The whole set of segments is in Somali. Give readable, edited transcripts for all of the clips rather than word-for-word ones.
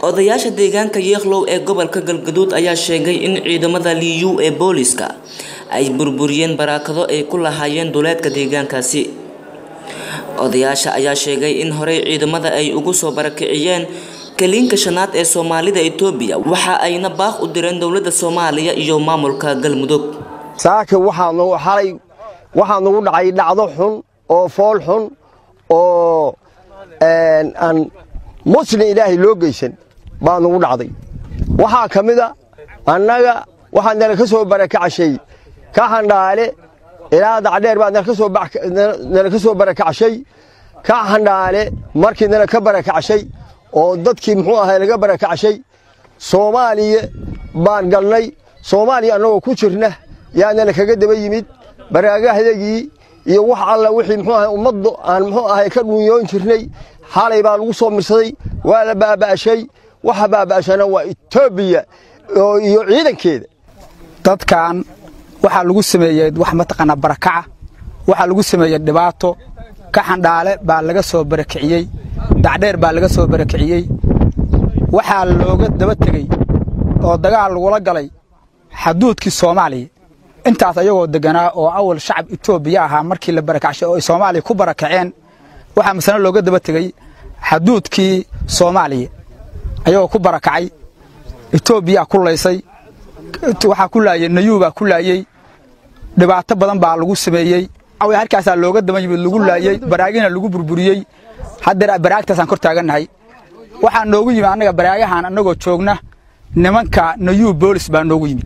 odayaasha deegaanka Yeekhlow ee gobolka Galgaduud ayaa sheegay in ciidamada Liyuu ee booliska ay burburiyeen baraakado ay ku lahaayeen duleedka deegaankaasi. odayaasha ayaa sheegay in horey ciidamada ay ugu soo barakiciyeen kaliinka shanaad ee Soomaalida Itoobiya waxa ayna baaq u direen dawladda Soomaaliya iyo maamulka Galmudug. saaka waxaa nagu dhacay dhacdo xun oo fool xun oo aan muslim ilaahi loo geysan baa nagu dhacday. waxaa kamida annaga waxaan nala ka soo barakacay ka handhaale ilaa dacdheer baa nala ka soo barakacay ka handhaale markii nala ka barakacay oo dadkii muxuu ahaa laga barakacay Soomaaliya baan galnay. Soomaaliya anagoo ku jirna yaa nala kaga daba yimid baraagahdagii iyo wax alla wixii muxuu ahaa ummaddu aan muxuu ahaa ka dhunyoon jirnay xalay baa lagu soo mirsaday waa la baabaashay waxa baabaashana waa Itoobiya iyo ciidankeeda. dadkan waxa lagu sameeyay wax mataqana barakaca waxa lagu sameeyay dhibaato ka handhaale baa laga soo barakiciyay dacdheer baa laga soo barakiciyay waxa looga daba tagay oo dagaal lagu la galay xuduudkii Soomaaliya intaas ayagoo deganaa oo awal shacab Itoobiya ahaa markii la barakacay oo Soomaaliya ku barakaceen waxa masana looga daba tagay xuduudkii Soomaaliya ayagoo ku barakacay Itoobiya ku leysay waxa ku laayay nayuuba ku laayay dhibaato badan baa lagu sameeyay away halkaas looga daba yimid lagu laayay baraagina lagu burburiyay hadda baraagtaas aan kor taaganahay waxa noogu yimid anaga baraagahan anagoo joogna nimanka Liyuu Boolis baa noogu yimid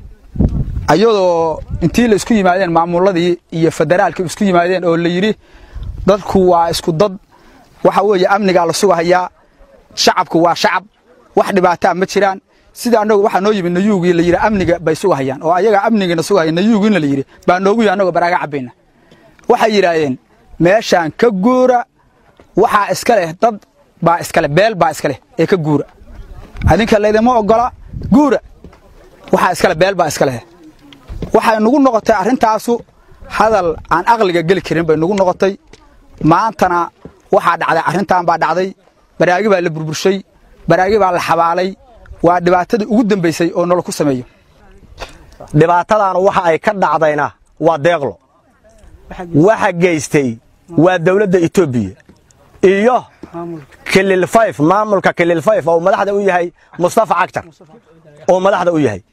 ayadoo intii la isku yimaadeen maamuladii iyo federaalka isku yimaadeen oo la yiri dadku waa isku dad waxa weeye amniga la sugayaa shacabku waa shacab wax dhibaato ma jiraan sida anagu waxa noo yimid Liyuugi la yiri amniga bay sugayaan oo ayaga amniga sugayaan Liyuugina la yiri baa noogu yimid anagu baraaga cabayna waxa yiraahdeen meeshan ka guura waxa iska leh dad baa iska leh beel baa iska leh ee ka guura adinka leedama ogola guura waxa iska leh beel baa iska leh waxa nagu noqotay arintaasu hadal aan aqliga gali karin bay nagu noqotay maantana waxa dhacday arintan baa dhacday baraagi baa la burburshay baraagi baa la xabaalay waa dhibaatada ugu dambeysay oo nolol ku sameeyo dhibaatadan waxa ay ka dhacdayna waa deeqlo waxa geystay waa dawladda Itoobiya iyo Kilil 5 maamulka Kilil 5 oo madaxda u yahay Mustafa Cagtar oo madaxda u yahay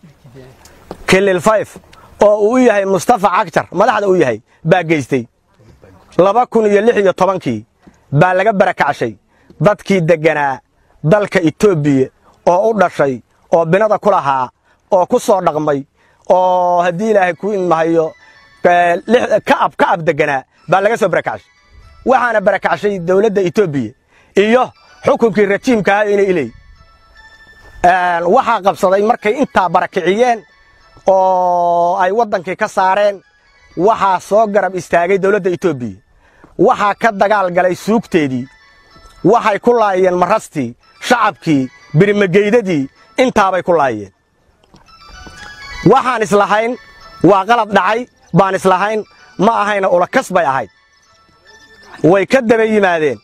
Kilil 5 oo uu yahay Mustafa Cagtar madaxda u yahay baa geystay 2016 baa laga barakacay dadkii deganaa dalka Itoobiya oo u dhashay oo binada ku lahaa oo ku soo dhaqmay oo hadii Ilaahay ku inmahayo ka ab deganaa baa laga soo barakacay waxaana barakacay dawladda Itoobiya iyo xukunkii rajiimka inay ilay waxa qabsaday markay inta barakiciyeen oo ay wadankii ka saareen waxa soo garab istaagay dawladda Itoobiya waxa ka dagaal galay suugteedii waxay ku laayeen marasti shacabkii birimageydadii inta bay ku laayeen waxaan islahayn waa qalad dhacay baan islahayn ma ahayna ula kasbay ahayd way ka daba yimaadeen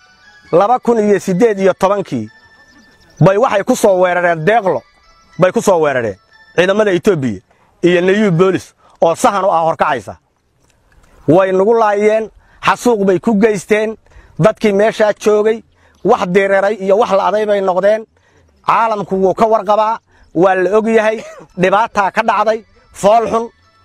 2018 bay waxay ku soo weerareen deeqlo bay ku soo weerareen ciidamada Itoobiya iyo Liyuu Boolis oo sahan u ah horkacaysa way nagu laayeen xasuuq bay ku geysteen dadkii meesha joogay wax direeray iyo wax la aday bay noqdeen caalamku wuu ka warqabaa waa la og yahay dhibaato ka dhacday fool xun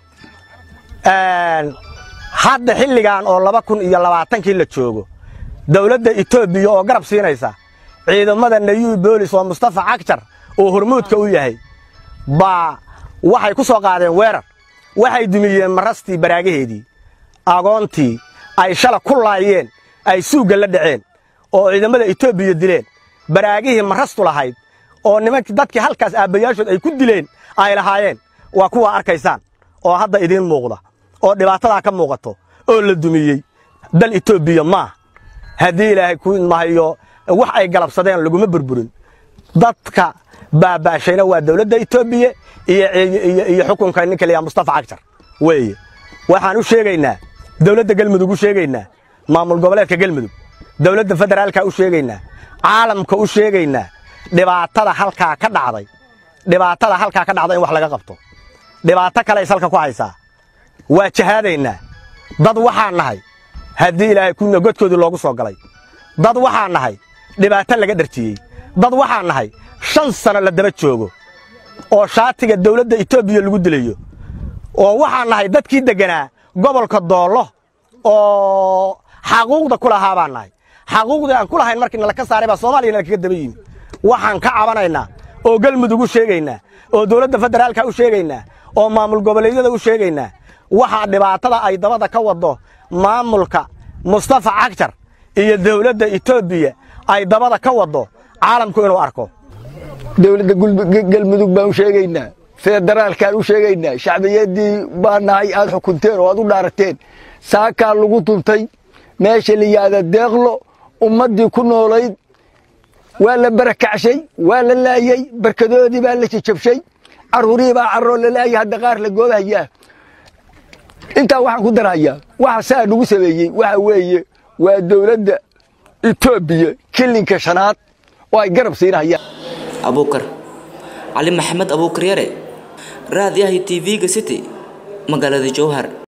hadda xilligan oo 2020 la joogo dawladda Itoobiya oo garab siinaysa ciidamada Liyuu Boolis oo Mustafa Cagtar oo hormuudka u yahay baa waxay ku soo qaadeen weerar waxay dumiyeen marastii baraagaheedii agoontii ay shala ku laayeen ay suuga la dhaceen oo ciidamada Itoobiya dileen baraagihii marastu lahayd oo nimankii dadkii halkaas aabayaashood ay ku dileen ay lahaayeen waa kuwa arkaysaan oo hadda idin muuqda oo dhibaatada ka muuqato oo la dumiyay dal Itoobiya ma hadii Ilaahay ku inmahayo wax ay galabsadeen laguma burburin dadka baabaashayna waa dawladda Itoobiya iyo xukunka ninka leeyahay Mustafa Cagtar weeye waxaan u sheegaynaa dawladda Galmudug u sheegaynaa maamul goboleedka Galmudug dawladda federaalka u sheegaynaa caalamka u sheegaynaa dhibaatada halkaa ka dhacday in wax laga qabto dhibaato kale ay salka ku haysaa waa jahaadaynaa dad waxaan nahay haddii ilaahay kuna godkoodii loogu soo galay dad waxaan nahay dhibaato laga dharjiyey dad waxaan nahay 5 sano la daba joogo oo shaatiga dawladda Itoobiya lagu dilayo oo waxaan nahay dadkii deganaa gobolka Doolo oo xaquuqda kula haabanaay xaquuqda aan kula hayn markii la ka saaray ba Soomaaliya kaga daba yimid waxaan ka cabanaynaa oo Galmudug u sheegaynaa oo dawladda federaalka u sheegaynaa oo maamul goboleedyada u sheegaynaa waxa dhibaatada ay dabada ka wado maamulka Mustafa Cagjar iyo dawladda Itoobiya ay dabada ka wado caalamku inuu arko dawladda Galmudug baan u sheegaynaa federaalka u sheegaynaa shacbiyadii baanahay aad xukunteen oo aad u dhaarateen saaka lagu tuntay meesha liyaada deeqlo ummadii ku noolayd waa la barakacay waa la laayay barkadoodii baa la jabshay caruurii baa carro la laayay hadda qaar la goobaya inta waxaan ku darayaa waxa saa nagu sameeyay waxa weeye waa dawladda Itoobiya kilinka shanaad oo ay garab siinayaan Abuukar Ali Maxamed Abuukar Yare raadiyaha TV-ga City magaalada Jowhar